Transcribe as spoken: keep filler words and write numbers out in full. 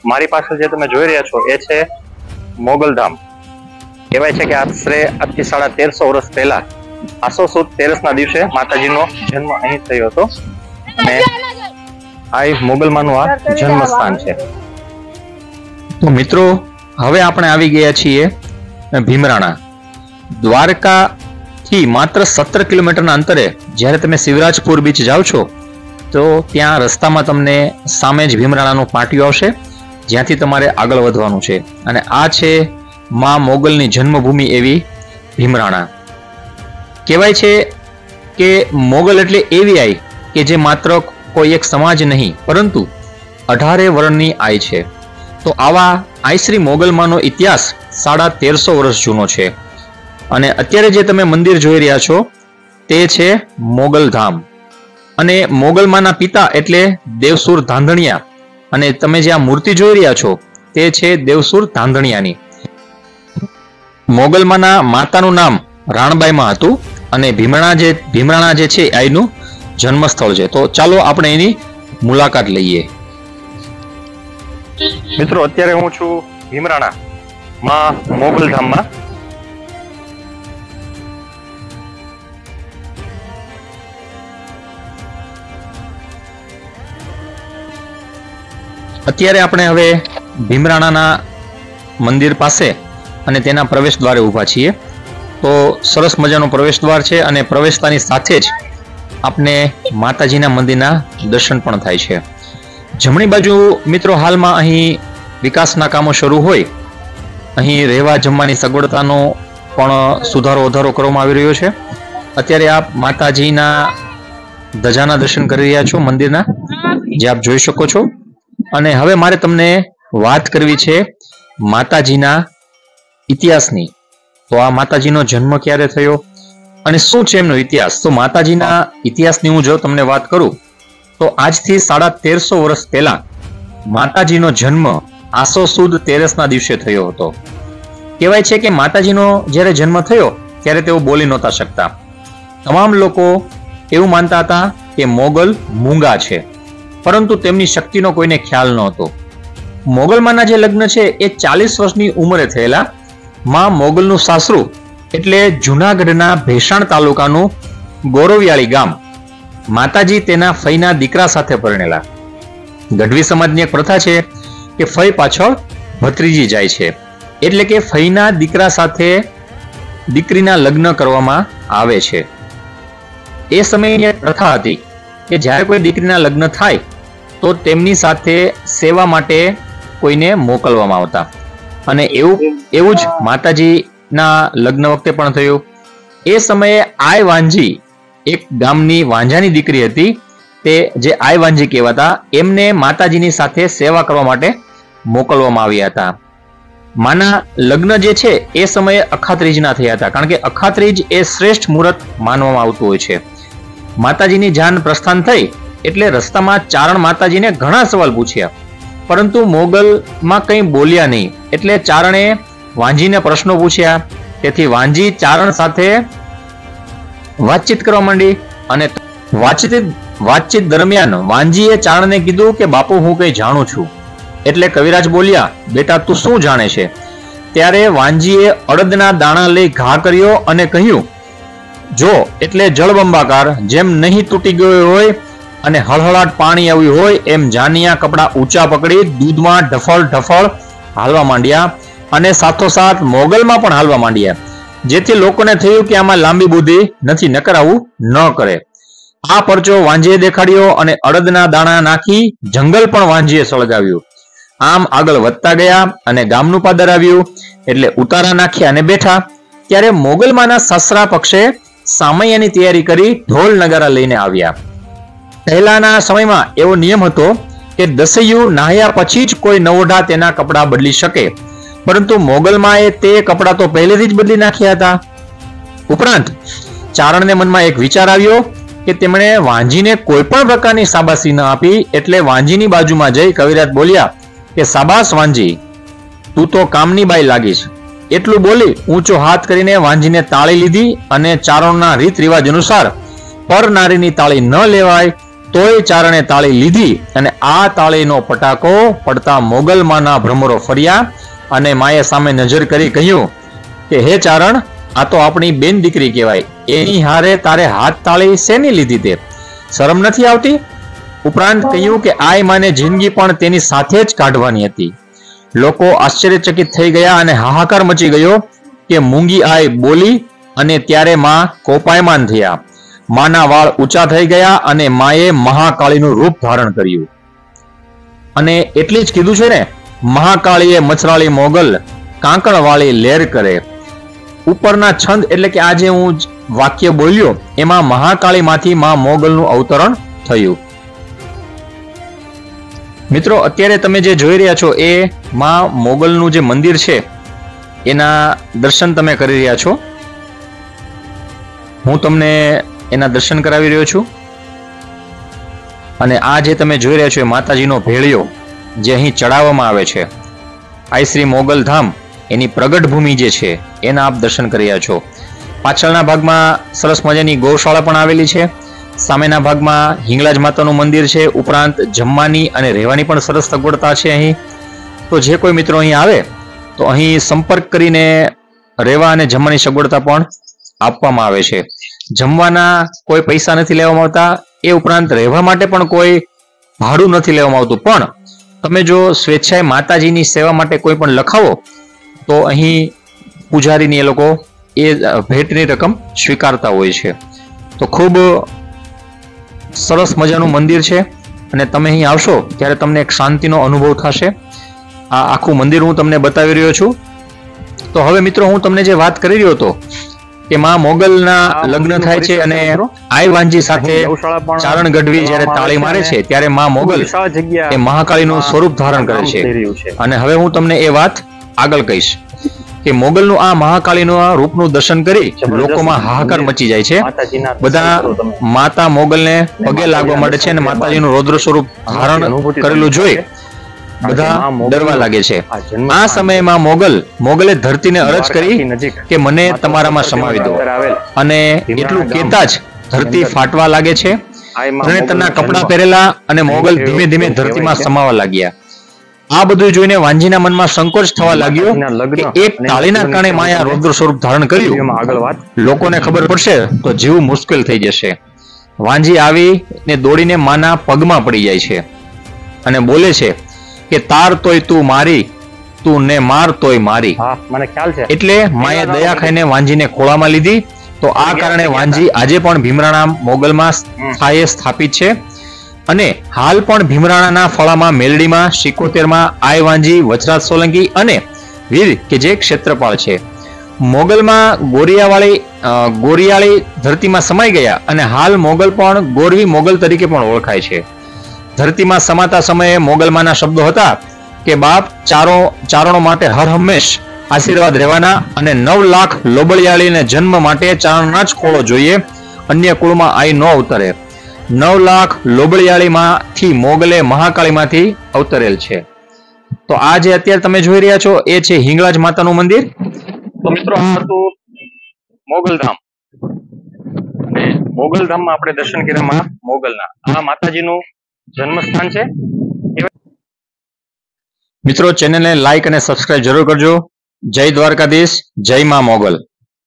મારી પાસે જે તમે જોઈ રહ્યા છો એ છે મોગલધામ. કહેવાય છે કે આશરે આજથી સાડા તેરસો વર્ષ પહેલા આસો સુદ તેરસ ના દિવસે માતાજીનો જન્મ અહીં થયો હતો અને આ મોગલમાનું આ જન્મ સ્થાન છે. તો મિત્રો હવે આપણે આવી ગયા છીએ ભીમરાણા. દ્વારકા થી માત્ર સત્તર કિલોમીટરના અંતરે જ્યારે તમે શિવરાજપુર બીચ જાઓ છો તો ત્યાં રસ્તામાં તમને સામે જ ભીમરાણાનું પાટિયું આવશે, જ્યાંથી તમારે આગળ વધવાનું છે. અને આ છે મા મોગલની જન્મભૂમિ એવી ભીમરાણા. કહેવાય છે કે મોગલ એટલે એવી આઈ કે જે માત્ર કોઈ એક સમાજ નહીં પરંતુ અઢારે વર્ણની આઈ છે. તો આવા આઈશ્રી મોગલમાંનો ઇતિહાસ સાડા તેરસો વર્ષ જૂનો છે. અને અત્યારે જે તમે મંદિર જોઈ રહ્યા છો તે છે મોગલધામ. અને મોગલમાના પિતા એટલે દેવસુર ધાંધણિયા, અને તમે જે આ મૂર્તિ જોઈ રહ્યા છો તે છે દેવસુર ધાંધણિયાની. મોગલમાના માતાનું નામ રાણબાઈમાં હતું અને ભીમરાણા જે ભીમરાણા જે છે આઈનું જન્મસ્થળ છે. તો ચાલો આપણે એની મુલાકાત લઈએ. મિત્રો અત્યારે હું છું ભીમરાણા માં મોગલધામમાં. અત્યારે આપણે હવે ભીમરાણાના મંદિર પાસે અને તેના પ્રવેશ દ્વારે ઊભા છીએ. તો સરસ મજાનો પ્રવેશ દ્વાર છે અને પ્રવેશતાની સાથે જ આપને માતાજીના મંદિરના દર્શન પણ થાય છે. જમણી બાજુ મિત્રો હાલમાં અહીં વિકાસના કામો શરૂ હોય અહીં રહેવા જમવાની સગવડતાનો પણ સુધારો વધારો કરવામાં આવી રહ્યો છે. અત્યારે આપ માતાજીના ધજાના દર્શન કરી રહ્યા છો મંદિરના, જે આપ જોઈ શકો છો. અને હવે મારે તમને વાત કરવી છે માતાજીના ઇતિહાસની. તો આ માતાજીનો જન્મ ક્યારે થયો અને શું છે એમનો ઇતિહાસ? તો માતાજીના ઇતિહાસની હું જો તમને વાત કરું તો આજથી સાડા તેરસો વર્ષ પહેલા માતાજીનો જન્મ આસો સુદ તેરસના દિવસે થયો હતો. કહેવાય છે કે માતાજીનો જ્યારે જન્મ થયો ત્યારે તેઓ બોલી નહોતા શકતા. તમામ લોકો એવું માનતા હતા કે મોગલ મૂંગા છે, પરંતુ તેમની શક્તિનો કોઈને ખ્યાલ નહોતો. મોગલમાના જે લગ્ન છે એ ચાલીસ વર્ષની ઉંમરે થયેલા. માં મોગલનું સાસરું એટલે જુનાગઢના ભેસાણ તાલુકાનું ગોરવિયાળી ગામ. માતાજી તેના ફઈના દીકરા સાથે પરણેલા. ગઢવી સમાજની એક પ્રથા છે કે ફઈ પાછળ ભત્રીજી જાય છે, એટલે કે ફઈના દીકરા સાથે દીકરીના લગ્ન કરવામાં આવે છે. એ સમયની પ્રથા હતી કે જ્યારે કોઈ દીકરીના લગ્ન થાય તો તેમની સાથે સેવા માટે કોઈને મોકલવામાં આવતા. અને એવું એવું જ માતાજીના લગ્ન વખતે પણ થયું. એ સમયે આય વાંજી એક ગામની વાંજાની દીકરી હતી, તે જે આય વાંજી કહેવાતા, એમને માતાજીની સાથે સેવા કરવા માટે મોકલવામાં આવ્યા હતા. માના લગ્ન જે છે એ સમયે અખાત્રીજના થયા હતા, કારણ કે અખાત્રીજ એ શ્રેષ્ઠ મુહૂર્ત માનવામાં આવતું હોય છે. માતાજીની જાન પ્રસ્થાન થઈ એટલે રસ્તામાં ચારણ માતાજીને ઘણા સવાલ પૂછ્યા, પરંતુ મોગલમાં કંઈ બોલ્યા નહીં. એટલે ચારણે વાંજીને પ્રશ્નો પૂછ્યા. તેથી વાંજી ચારણ સાથે વાતચીત કરવા માંડી અને વાતચીત વાતચીત દરમિયાન વાંજીએ ચારણને કીધું કે બાપુ હું કંઈ જાણું છું. એટલે કવિરાજ બોલ્યા, બેટા તું શું જાણે છે? ત્યારે વાંજીએ અડદના દાણા લઈ ઘા કર્યો અને કહ્યું, જો એટલે જળબંબાકાર જેમ નહીં તૂટી ગયો હોય અને હળહળાટ પાણી આવ્યું હોય એમ જાનિયા કપડા ઊંચા પકડી દૂધમાં ઢફળ ઢફળ હાલવા માંડ્યા અને સાથોસાથ મોગલમાં પણ હાલવા માંડ્યા, જેથી લોકોને થયું કે આમાં લાંબી બુદ્ધિ નથી, નકર આવું ન કરે. આ પરચો વાંજીએ દેખાડ્યો અને અડદના દાણા નાખી જંગલ પણ વાંજીએ સળગાવ્યું. આમ આગળ વધતા ગયા અને ગામનું પાદર આવ્યું એટલે ઉતારા નાખ્યા અને બેઠા. ત્યારે મોગલમાના સસરા પક્ષે સામૈયાની તૈયારી કરી ઢોલ નગારા લઈને આવ્યા. પહેલાના સમયમાં એવો નિયમ હતો કે દસૈયું નાહ્યા પછી જ કોઈ નવોઢા તેના કપડા બદલી શકે, પરંતુ મોગલમાએ તે કપડા તો પહેલેથી જ બદલી નાખ્યા હતા. ઉપરાંત ચારણને મનમાં એક વિચાર આવ્યો કે તેમણે વાંજીને કોઈ પણ પ્રકારની શાબાશી ન આપી, એટલે વાંજીની બાજુમાં જઈ કવિરાજ બોલ્યા કે શાબાશ વાંજી, તું તો કામની બાઈ લાગીશ. એટલું બોલી ઊંચો હાથ કરીને વાંજીને તાળી લીધી અને ચારણના રીત રિવાજ અનુસાર પર નારીની તાળી ન લેવાય તોય ચારણે તાળી લીધી અને આ તાળીનો પટાકો પડતા મોગલમાના ભ્રમરો ફર્યા અને માએ સામે નજર કરી કહ્યું કે હે ચારણ, આ તો આપણી બેન દીકરી કહેવાય, એની હારે તારે હાથ તાળી શેની લીધી? તે શરમ નથી આવતી? ઉપરાંત કહ્યું કે આય માને જિંદગી પણ તેની સાથે જ કાઢવાની હતી. લોકો આશ્ચર્યચકિત થઈ ગયા અને હાહાકાર મચી ગયો કે મૂંગી આય બોલી અને ત્યારે માં કોપાયમાન થયા. માના વાળ ઊંચા થઈ ગયા અને માએ મહાકાળીનું રૂપ ધારણ કર્યું અને એટલી જ કીધું છે ને, મહાકાળીએ મચરાળી મોગલ કાંકણવાળી લેર કરે. ઉપરના છંદ એટલે કે આ જે હું વાક્ય બોલ્યો એમાં મહાકાળીમાંથી માં મોગલનું અવતરણ થયું. મિત્રો, અત્યારે તમે જે જોઈ રહ્યા છો એ માં મોગલનું જે મંદિર છે એના દર્શન તમે કરી રહ્યા છો. હું તમને એના દર્શન કરાવી રહ્યો છું અને આ જે તમે જોઈ રહ્યા છો એ માતાજીનો ભેળિયો જે અહીં ચડાવવામાં આવે છે. આ શ્રી મોગલ ધામ એની પ્રગટ ભૂમિ જે છે એના આપ દર્શન કરી રહ્યા છો. પાછળના ભાગમાં સરસ મજાની ગૌશાળા પણ આવેલી છે. સામેના ભાગમાં હિંગળાજ માતાનું મંદિર છે. ઉપરાંત જમવાની અને રહેવાની પણ સરસ સગવડતા છે અહીં. તો જે કોઈ મિત્રો અહીં આવે તો અહીં સંપર્ક કરીને રહેવા અને જમવાની સગવડતા પણ આપવામાં આવે છે. જમવાના કોઈ પૈસા નથી લેવામાં આવતા. એ ઉપરાંત રહેવા માટે પણ કોઈ ભાડું નથી લેવામાં આવતું. પણ તમે જો સ્વેચ્છાએ માતાજીની સેવા માટે કોઈ પણ લખાવો તો અહીં પૂજારીની એ લોકો એ ભેટની રકમ સ્વીકારતા હોય છે. તો ખૂબ સરસ મજાનું મંદિર છે અને તમે અહીં આવશો ત્યારે તમને એક શાંતિનો અનુભવ થશે. આ આખું મંદિર હું તમને બતાવી રહ્યો છું. તો હવે મિત્રો, હું તમને જે વાત કરી રહ્યો હતો કે માં મોગલના લગ્ન થાય છે અને આઈ વાંજી સાથે ચારણ ગઢવી જ્યારે તાળી મારે છે ત્યારે માં મોગલ એ મહાકાળીનું સ્વરૂપ ધારણ કરે છે. અને હવે હું તમને એ વાત આગળ કહીશ કે મોગલનું આ મહાકાળીનું આ રૂપનું દર્શન કરી લોકોમાં હાહાકાર મચી જાય છે. બધા માતા મોગલને પગે લાગવા માંડે છે અને માતાજીનું રૌદ્ર સ્વરૂપ ધારણ કરેલું જોઈ બધા ડરવા લાગે છે. આ સમયમાં મોગલ મોગલે ધરતીને અરજ કરી કે મને તમારામાં સમાવી દો અને એટલું કહેતા જ ધરતી ફાટવા લાગે છે. તરણેતરના કપડા પહેરેલા અને મોગલ ધીમે ધીમે ધરતીમાં સમાવા લાગ્યા. આ બધું જોઈને વાંજીના મનમાં સંકોચ થવા લાગ્યો કે એક તાળીના કારણે માયા રૌદ્ર સ્વરૂપ ધારણ કર્યું. લોકોને ખબર પડશે તો જીવ મુશ્કેલ થઈ જશે. વાંજી આવી ને દોડીને માના પગમાં પડી જાય છે અને બોલે છે કે તાર તોય તું મારી, તું ને માર તોય મારી. મને ખ્યાલ છે. એટલે માએ દયા ખાઈને વાંજીને ખોળામાં લીધી. તો આ કારણે વાંજી આજે પણ ભીમરાણા મોગલમાં સ્થાયે સ્થાપિત છે અને હાલ પણ ભીમરાણાના ફળામાં, મેલડીમાં, સિકોતેરમાં આઈ વાંજી, વચરાજ સોલંકી અને વીર કે જે ક્ષેત્રપાળ છે. મોગલમાં ગોરિયાવાળી ગોરિયાળી ધરતીમાં સમાઈ ગયા અને હાલ મોગલ પણ ગોરવી મોગલ તરીકે પણ ઓળખાય છે. ધરતીમાં સમાતા સમયે મોગલમાંના શબ્દો હતા કે બાપ, ચારો ચારણો માટે હર હંમેશ આશીર્વાદ રહેવાના અને નવ લાખ લોબળિયાળીને જન્મ માટે ચારણના જ ખોળો જોઈએ, અન્ય કુળમાં આઈ ન અવતરે. નવ લાખ લોબળિયાળીમાંથી મોગલે મહાકાળીમાંથી અવતરેલ છે. તો આ જે અત્યારે તમે જોઈ રહ્યા છો એ છે હિંગળાજ માતાનું મંદિર. તો મિત્રો, આ હતું મોગલધામ અને મોગલધામમાં આપણે દર્શન કર્યા મોગલના. આ માતાજીનું જન્મસ્થાન છે. મિત્રો, ચેનલને લાઈક અને સબસ્ક્રાઇબ જરૂર કરજો. જય દ્વારકાધીશ, જય માં મોગલ.